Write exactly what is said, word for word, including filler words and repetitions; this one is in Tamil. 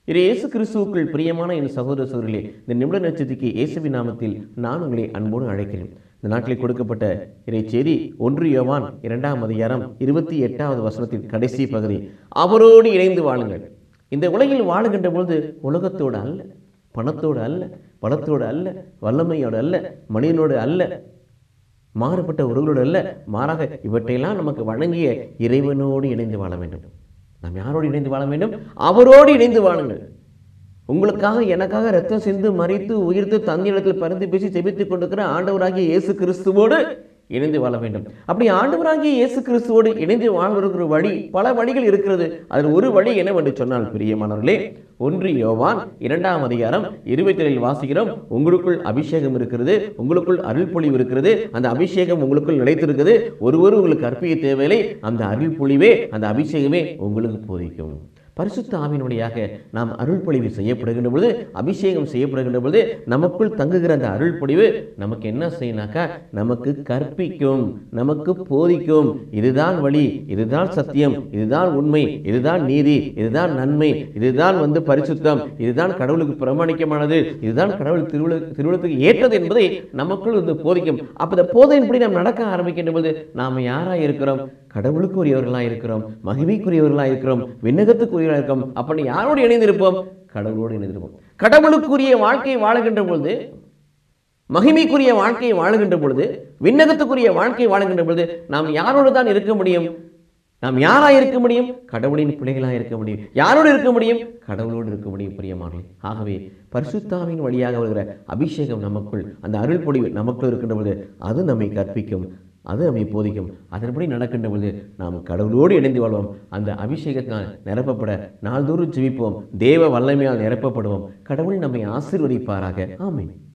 இது இயேசு கிறிஸ்துவுக்குள் பிரியமான என் சகோதர சகோதரிகளே, இந்த நிமிட நட்சத்திரக்கு இயேசுவின் நாமத்தில் நான் உங்களை அன்போடு அழைக்கிறேன். இந்த நாட்டில் கொடுக்கப்பட்ட இறை செய்தி ஒன்று யோவான் இரண்டாம் அதிகாரம் இருபத்தி எட்டாவது வசனத்தின் கடைசி பகுதி. அவரோடு இணைந்து வாழுங்கள். இந்த உலகில் வாழுகின்ற பொழுது உலகத்தோடு அல்ல, பணத்தோடு அல்ல, பலத்தோடு அல்ல, வல்லமையோடு அல்ல, மனிதனோடு அல்ல, மாறுபட்ட உறவுகளோடு அல்ல, மாறாக இவற்றையெல்லாம் நமக்கு வழங்கிய இறைவனோடு இணைந்து வாழ வேண்டும். நாம் யாரோடு இணைந்து வாழ வேண்டும்? அவரோடு இணைந்து வாழுங்கள். உங்களுக்காக எனக்காக ரத்தம் சிந்து மறித்து உயிர்த்து தந்தையிடத்தில் பரிந்து பேசி ஜெபித்துக் கொண்டிருக்கிற ஆண்டவராகிய இயேசு கிறிஸ்துவோடு இணைந்து வாழ வேண்டும். அப்படி ஆண்டவராகிய இயேசு கிறிஸ்துவோடு இணைந்து வாழ்வதற்கு வழி பல வழிகள் இருக்கிறது. அதில் ஒரு வழி என்னவென்று சொன்னால், பிரியமானவர்களே, ஒன்று யோவான் இரண்டாம் அதிகாரம் இருபத்தி ஏழில் வாசிக்கிறோம். உங்களுக்குள் அபிஷேகம் இருக்கிறது, உங்களுக்குள் அருள் பொழிவு இருக்கிறது, அந்த அபிஷேகம் உங்களுக்குள் நிலைத்திருக்கிறது. ஒருவரும் உங்களுக்கு கற்பிக்க தேவையில்லை, அந்த அருள் பொழிவே அந்த அபிஷேகமே உங்களுக்கு போதிக்கும். பரிசுத்த ஆவியினுடையாக நாம் அருள் பொழிவு செய்யப்படுகின்ற பொழுது, அபிஷேகம் செய்யப்படுகின்ற பொழுது, நமக்குள் தங்குகிற அந்த அருள் பொழிவு நமக்கு என்ன செய்யணாக்கா, நமக்கு கற்பிக்கும், நமக்கு போதிக்கும். இதுதான் வழி, இதுதான் சத்தியம், இதுதான் உண்மை, இதுதான் நீதி, இதுதான் நன்மை, இதுதான் வந்து பரிசுத்தம், இதுதான் கடவுளுக்கு பிரமாணிக்கமானது, இதுதான் கடவுள் திருவிழ திருவிழத்துக்கு ஏற்றது என்பதை நமக்குள் வந்து போதிக்கும். அப்போ இந்த போதையின்படி நாம் நடக்க ஆரம்பிக்கின்ற பொழுது நாம் யாராக இருக்கிறோம்? கடவுளுக்குரியவர்களாக இருக்கிறோம், மகிமைக்குரியவர்களாக இருக்கிறோம், விண்ணகத்துக்குரியவர்களாக இருக்கிறோம். அப்படி யாரோடு இணைந்திருப்போம்? கடவுளோடு இணைந்திருப்போம். கடவுளுக்குரிய வாழ்க்கையை வாழுகின்ற பொழுது, மகிமைக்குரிய வாழ்க்கையை வாழுகின்ற பொழுது, விண்ணகத்துக்குரிய வாழ்க்கையை வாழுகின்ற பொழுது நாம் யாரோடு தான் இருக்க முடியும்? நாம் யாராக இருக்க முடியும்? கடவுளின் பிள்ளைகளாக இருக்க முடியும். யாரோடு இருக்க முடியும்? கடவுளோடு இருக்க முடியும். பிரியமானவர்களே, ஆகவே பரிசுத்தாவின் வழியாக வருகிற அபிஷேகம் நமக்குள், அந்த அருள் பொழிவு நமக்குள் இருக்கின்ற பொழுது அது நம்மை கற்பிக்கும், அது நம்மை போதிக்கும். அதன்படி நடக்கின்ற பொழுது நாம் கடவுளோடு இணைந்து வாழ்வோம். அந்த அபிஷேகத்தினால் நிரப்பப்பட நாள்தோறும் ஜெபிப்போம். தேவ வல்லமையால் நிரப்பப்படுவோம். கடவுள் நம்மை ஆசீர்வதிப்பாராக. ஆமென்.